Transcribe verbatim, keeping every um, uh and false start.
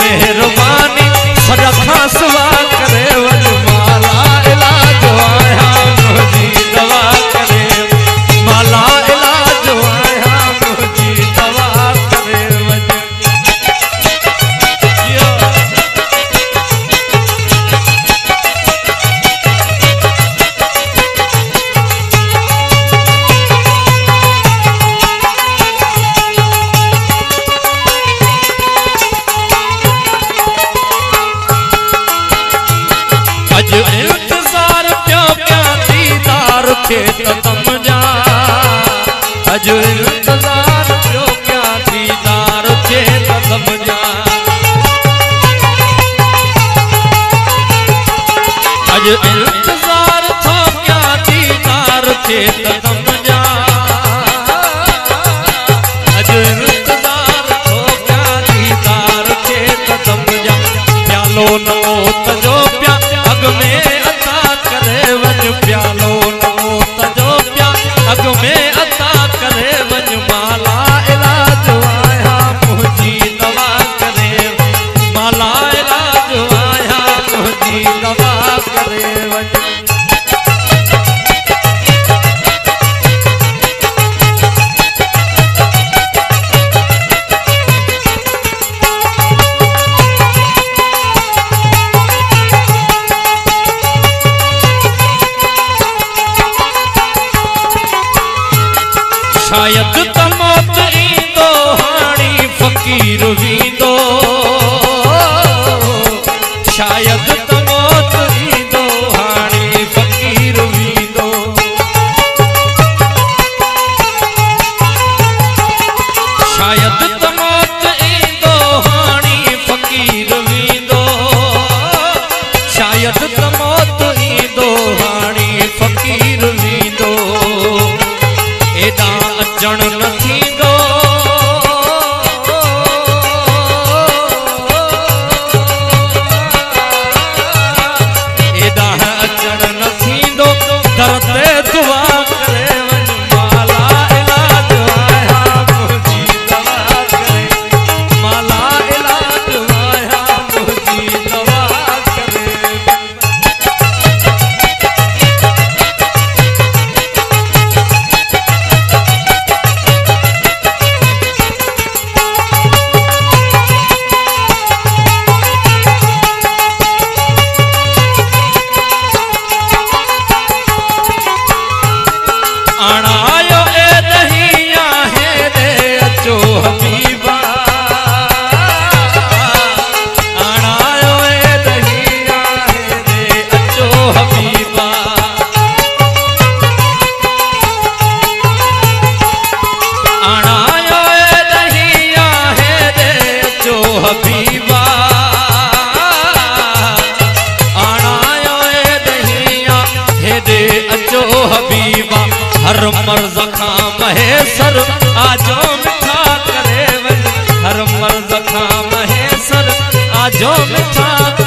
मेहरबानी सदखा सुवा करे वज माला इलाज आया मुझी दवा करे माला इलाज आया मुझी दवा करे वज इंतजार प्यो प्या दीदार थे तम जा अज इंतजार प्यो प्या दीदार थे तम जा अज इंतजार थो प्या दीदार थे तम जा अज इंतजार थो प्या दीदार थे तम जा प्यालो नो तजो प्या अग में अता करे वज प्यालो नो तजो प्या अग में अता करे वज माला इलाज आया मुझी दवा करे माला इलाज आया मुझी दवा करे वज शायद तमोत ईंदो हाणी फकीर वींदो शायद तमोत ईंदो हाणी फकीर वींदो शायद तमोत ईंदो हाणी फकीर वींदो शायद तमोत ईंदो हाणी फकीर वींदो एदा अचण न थींदो एदा अचण न थींदो दर्द दुआ करे वज माला इलाज आया मुझी दवा करे माला इलाज आया मुझी दवा करे आयो ए दहिया है रे अचो हबीबा आयो ए दहिया है रे अचो हबीबा आयो ए दहिया है रे अचो हबीबा आयो ए दहिया है रे अचो हबीबा हर मर्ज खां महेसर आजो मिठा करे वज हर मर्ज खां महेसर आजो मिठा